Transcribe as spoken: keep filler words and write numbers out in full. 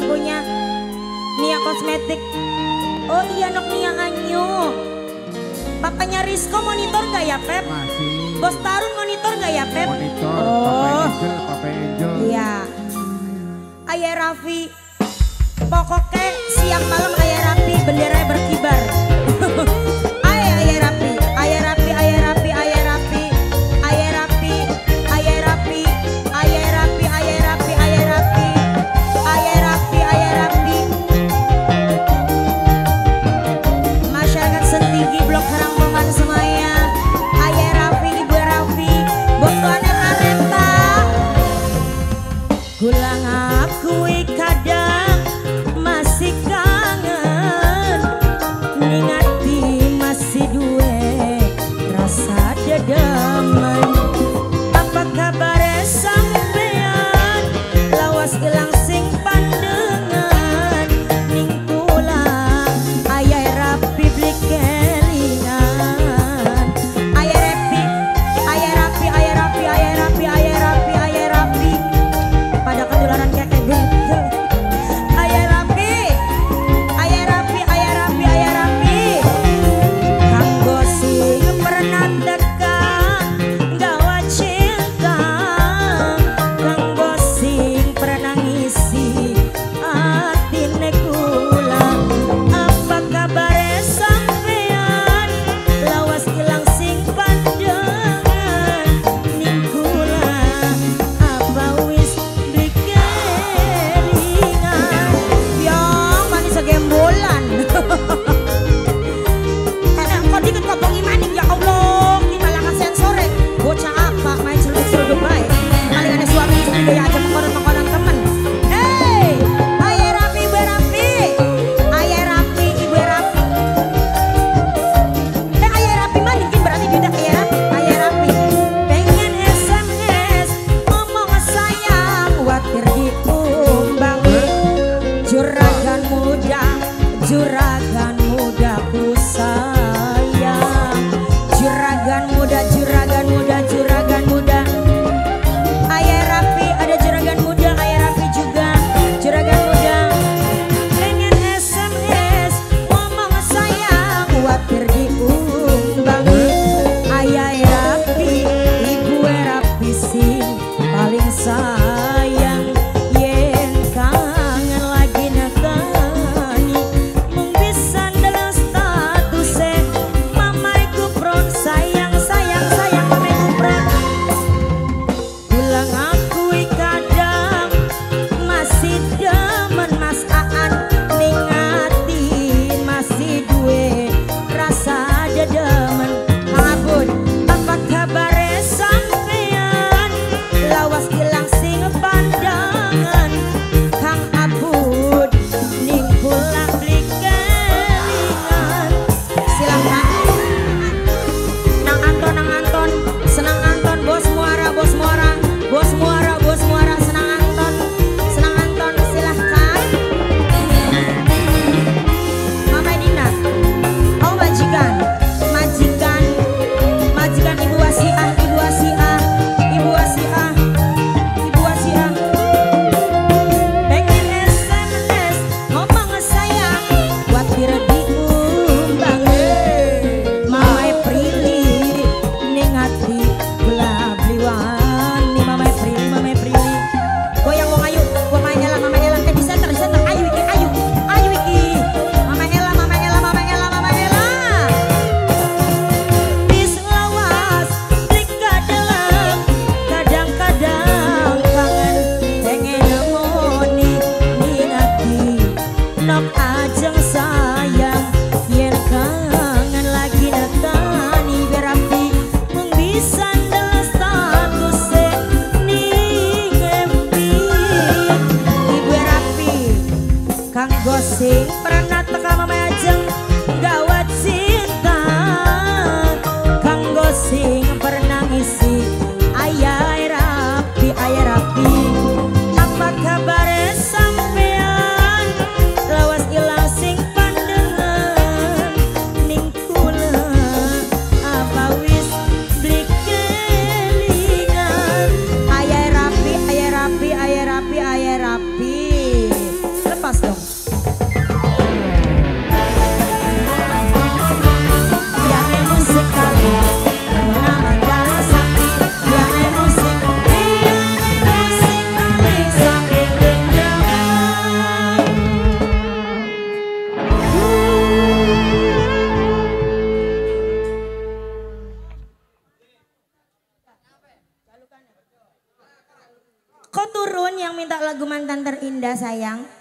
punya Nia Kosmetik. Oh iya Nok Nia Anyu. Papanya Rizko monitor gak ya Pep? Masih. Bos Tarun monitor gak ya Pep? Monitor, oh. Papa Angel, Papa Angel. Iya. Ayah Raffi. Pokoknya siang malam Ayah Raffi benderanya berkibar. Ayah Ayah Raffi, Ayah Raffi, Ayah Raffi, Ayah Raffi, Ayah Raffi, Ayah Raffi, Ayah Raffi, Ayah Raffi, Ayah Raffi, Ayah Raffi, Ayah Raffi. Masyarakat Sentigi Blok Harangmongan Semaya. Ayah Raffi, Ibu Raffi, Bos Tuana Arenta. Gulang akui kadang masih kangen, ningati masih duwe rasa dedemen. Apa kabar sampean lawas ilang sing pandengan, ning tulang ayah Rapi beli kelingan. Ayah Rapi, ayah Rapi, ayah Rapi, ayah Rapi, ayah Rapi, ayah Rapi pada ketularan kayak begitu. Ayah Rapi, ayah Rapi, ayah Rapi, ayah Rapi. Kanggo sing pernah dekat gawa cinta, kanggo sing pernah ngisi atine kula. Apa kabar sampean lawas ilang sing pandangan, ning kula apa wis beli kelingan. Yang manis segembolan. Enak kok dikit kok Bang Imaning, ya Allah. Gimana kan sensore bocah apa main celuduk-celuduk baik. Paling ada suami istri gaya aja mengkonon-mengkonon temen. Hey, Ayah Rapi, Ibu Rapi, Ayah Rapi, Ibu Rapi. Eh Ayah Rapi maning kan berarti beda Ayah Rapi, Ayah Rapi. Pengen S M S ngomong sayang, watir diumbangi. Juragan muda, juragan muda ku sayang. Juragan muda, juragan muda, juragan muda. Ayah Rapi ada juragan muda, Ayah Rapi juga juragan muda. Pengen S M S ngomong sayang, watir diumbangi. Ayah Rapi, Ibu Rapi sing paling sayang. Yen kangen lagi nakani, mung bisa dalam statusnya mama iku pron. Sayang, sayang, sayang mama iku pron. Ulang akui kadang masih demen Mas Aan, ningatin masih duwe rasa dedemen. Abun, apa kabar sampean lawas ilang sing pandangan, Kang Abud ning pulang beli kelingan. Silahkan Nang Anton, Nang Anton, senang Anton, Bos Muara, Bos Muara, Bos Muara, Bos Muara, senang Anton, senang Anton, silahkan. Mama Dina, oh majikan, majikan, majikan Ibu Wasiah, Ibu Wasiah, Ibu Wasiah, Ibu Wasiah. Pengen S M S ngomong sayang, watir diumbangi. Mamai Prilly ningati kula bliwan ni Mamai Prilly, Mamai Prilly. Goyang wong ayu, Mama Ella, Mama Ella teh di center, di center. Ayu iki, ayu, ayu iki. Mama Ella, Mama Ella, Mama Ella, Mama Ella. Bis lawas, beli kadeleng, kadang-kadang kangen pengen nemoni ninati. Nok ajeng sayang, yen kangen lagi nekani berapi, mung bisa dalam statusnya ning empi. Ibu Rapi, Kang Gosing pernah teka mama ajeng gawat cinta. Kang Gosing pernah ngisi Ayah Rapi, Ayah Rapi. Apa kabar sampean lawas ilang sing pandengan, ning kula apa wis beli kelingan. Ayah Rapi, Ayah Rapi, Ayah Rapi, Ayah Rapi. kelas dong. Biar musik kali, mana mandala sakti. Biar musik, biar musik kali sakti genjangan. Kok turun yang minta lagu mantan terindah sayang?